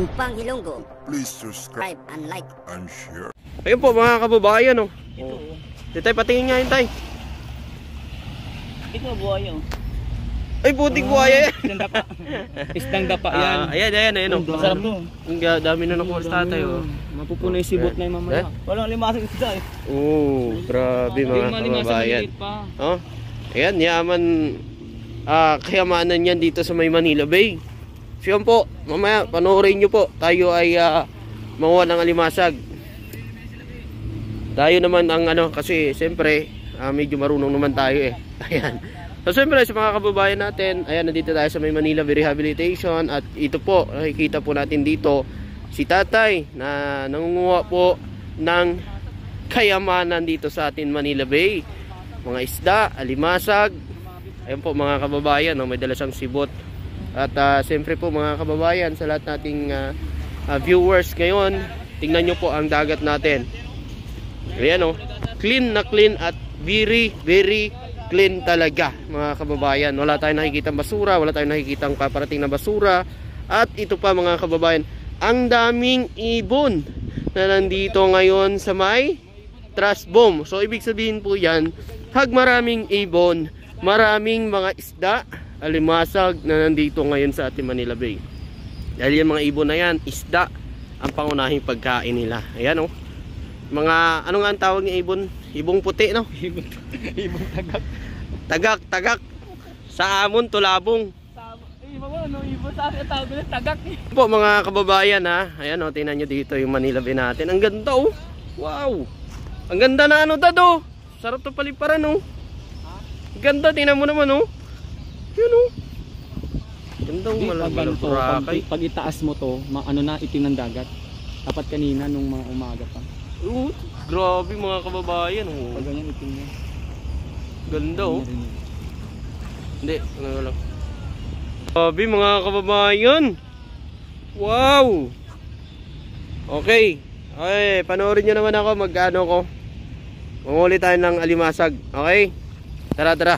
Tumpang Ilonggo. Please subscribe and like and share. Ayun po mga kababayan, oh. Tay, patingin nga yun, tay. Ito buhay, oh. Ay, puting buhaya yan. Isdang dapa. Isdang dapa yan. Ayan, oh. Masarap to. Ang dami na nakuha sa tatay, oh. Mapupuno yung sibot na yung mamaya. Walang limasag isda, eh. Oh, grabe mga kababayan. Oh, ayan, yaman. Kayamanan yan dito sa may Manila Bay. So yun po, mamaya panoorin nyo po. Tayo ay manguha ng alimasag. Tayo naman ang kasi siyempre medyo marunong naman tayo eh. Ayan. So siyempre sa mga kababayan natin, ayan, nandito tayo sa may Manila Bay Rehabilitation. At ito po, nakikita po natin dito si tatay na nangunguha po ng kayamanan dito sa atin Manila Bay. Mga isda, alimasag. Ayan po mga kababayan, may dala siyang sibot. At siyempre po mga kababayan, sa lahat nating viewers ngayon, tingnan nyo po ang dagat natin. Ayan, clean na clean at very very clean talaga mga kababayan. Wala tayong nakikitang basura, wala tayong nakikitang paparating na basura. At ito pa mga kababayan, ang daming ibon na nandito ngayon sa may trash bomb. So ibig sabihin po yan, pag maraming ibon, maraming mga isda, alimasag na nandito ngayon sa ating Manila Bay. Dahil yung mga ibon na yan, isda ang pangunahing pagkain nila. Ayan, mga ano nga ang tawag ng ibon? Ibong puti, no? Ibong tagak. Tagak. Sa amon, tulabong. Ibon sa akin tawag nila tagak. Po mga kababayan, ha. Ayan, tingnan nyo dito yung Manila Bay natin. Ang ganda, oh. Wow. Ang ganda na dado. Sarap to paliparan, oh. Ganda, tingnan mo naman, oh. Yun, oh. Ganda, malabay. Pag itaas mo to, na itim ng dagat. Dapat kanina nung mga umaga pa. Grabe mga kababayan, oh. Pag ganyan itim niya. Ganda, oh. Hindi, wala. Grabe mga kababayan. Wow. Okay. Okay, panoorin nyo naman ako mag-ano ko. Manguli tayo ng alimasag. Okay? Tara.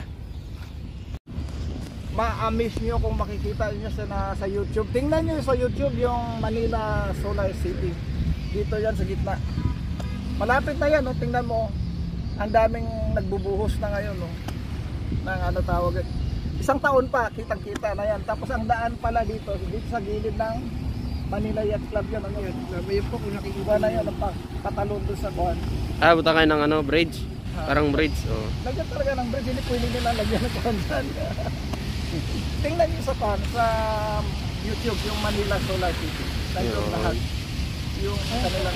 Ma-amaze nyo kung makikita nyo sa YouTube. Tingnan nyo sa YouTube yung Manila Solar City. Dito yan sa gitna. Malapit na yan, no? Tingnan mo. Ang daming nagbubuhos na ngayon, no? Ng tawag. Isang taon pa, kitang-kita na yan. Tapos ang daan pala dito sa gilid ng Manila Yacht Club yan. Yun po kung nakikita na yun. Patalon doon sa buwan. Buta kayo ng bridge. Parang bridge, oh. Lagyan talaga ng bridge, hindi pwede nila lagyan ng kuhansan. Tingnan nyo sa YouTube, yung Manila Solar City. Lagyan lahat. Yung kanilang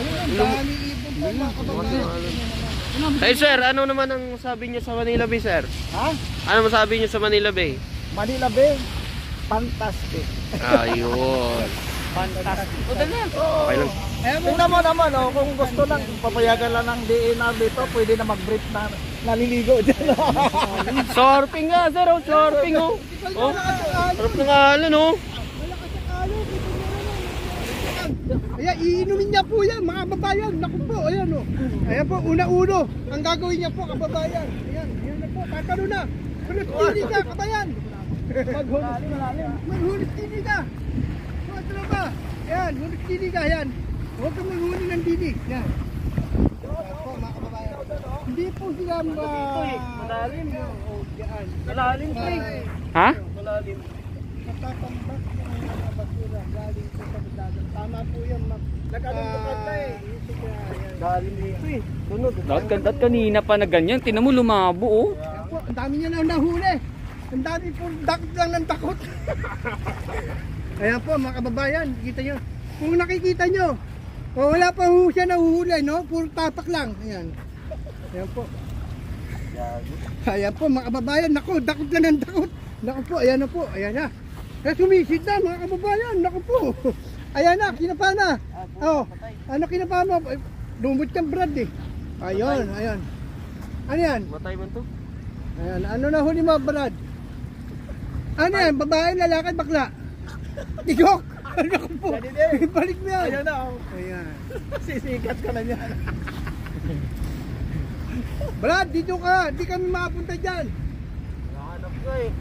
Hey sir, ano naman ang sabi niyo sa Manila Bay, sir? Ha? Ano masabi niyo sa Manila Bay? Manila Bay, fantastic. Ayun. Fantastic. Okay lang. Tingnan mo naman, kung gusto lang, papayagan lang ng DNR dito, pwede na mag-brief na naliligo dyan. Surfing nga, sir, surfing, oh. Sarap ng alon, oh. Ayan, iinumin niya po yan, mga kababayan. Naku po, ayan, oh. Ayan po, una-uno. Ang gagawin niya po, kababayan. Ayan na po, tatalo na. Hulistini ka, kabayan. Maghulistini ka. Ano ba? Ayan, hulistini ka, ayan. Huwag kang maghuli ng didi. Yan. Hindi po sila malalim. Malalim po eh. Ha? Malalim. Natatambak ng mga basura galing po sa dagat. Tama po yan. Nag-alungkot na eh. Galing dito eh. Sunod. Dagat kanina pa na ganyan. Tinan mo lumabo, oh. Ang dami niya na nahuli. Ang dami po dakot lang ng takot. Ayan po mga kababayan. Kita nyo. Kung nakikita nyo. Wala pa ho siya nahuhuli, no? Puro tapak lang. Ayan. Ayan po. Ayan po mga kababayan. Naku, dakot na ng dakot. Naku po, ayan na po. Ayan na. Sumisid na mga kababayan. Naku po. Ayan na, kinapa na. Ano kinapa mo? Lumot kang Brad eh. Ayun. Ano yan? Matay man to? Ayan, ano na huli mo Brad? Ano yan? Babae, lalaki, bakla? Tigok! Naku po. Balik mo yan. Ayan na. Ayan. Sisikat ka na yan. Brad, dito ka. Di kami makapunta dyan. Nakahanap ko eh.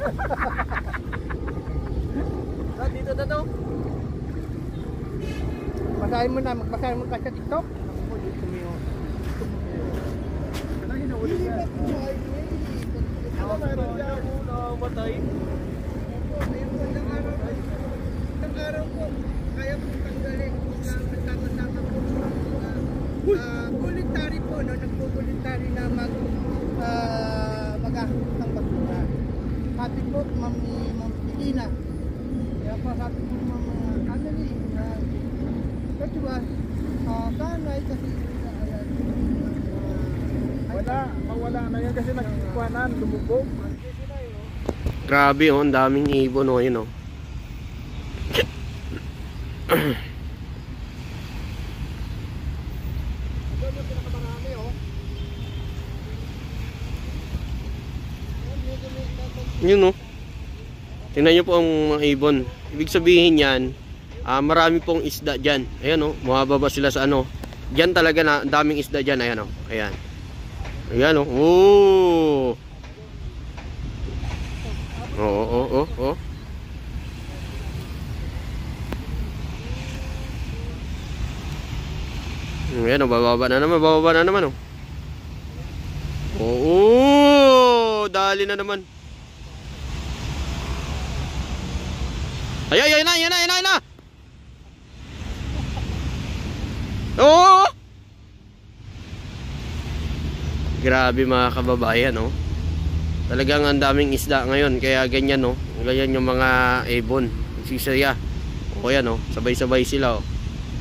Dito na to. Basahin mo na, magbasahin mo ka sa TikTok. Ano hinuuli yan? Ano meron dyan? Namatay. Isang araw po, kaya po tanggalin na magkakasama po. Voluntary po, no? Nagpo-voluntary na mag-ahit ng basura. Sabi po, Ma'am Pilina. Kaya po sabi po, Ma'am Anneli, kasi ba, kanay kasi mawala na yan kasi nagkikwanan, lumubog. Grabe oh, ang daming ibon oh, yun oh. Yun oh. Tingnan nyo po ang mga ibon. Ibig sabihin yan, marami pong isda dyan. Ayan oh, mababa sila sa ano. Dyan talaga na, daming isda dyan. Ayan oh, ayan. Ayan oh, oh. Oh. Ayan oh, bababa na naman oh. Oh, dali na naman. Ay na. Oh! Grabe mga kababayan, oh. Talagang ang daming isda ngayon, kaya ganyan, oh. Ganyan yung mga ibon, sisaya. O yan, oh, sabay-sabay sila, oh.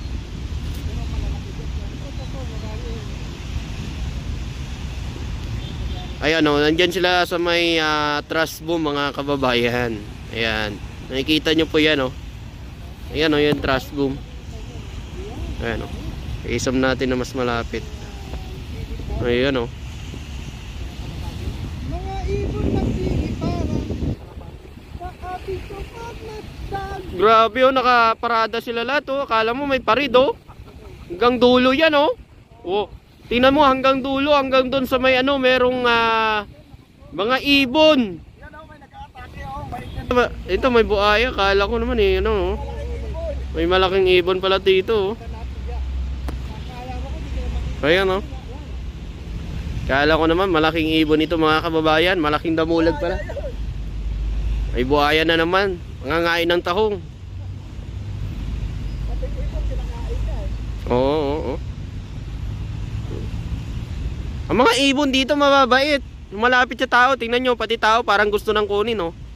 Ayan, oh, nandyan sila sa may trust boom mga kababayan. Ayan. Nakikita nyo po yan oh. Ayan oh, yung trust boom. Ayan oh. Isam natin na mas malapit. Ayan oh. Mga ibon nagsigiparan sa ating sukat na dag. Grabe oh, nakaparada sila lahat oh. Akala mo may parid oh. Hanggang dulo yan oh. Oh. Tingnan mo hanggang dulo, hanggang doon sa may ano, merong mga ibon. Ito may buaya, kala ko naman eh, ano, may malaking ibon pala dito. Ayan oh. Kala ko naman malaking ibon ito mga kababayan, malaking damulag pala. May buaya na naman, nangangain ng tahong. Oo. Ang mga ibon dito mababait, malapit sa tao, tingnan nyo, pati tao parang gusto nang kunin oh.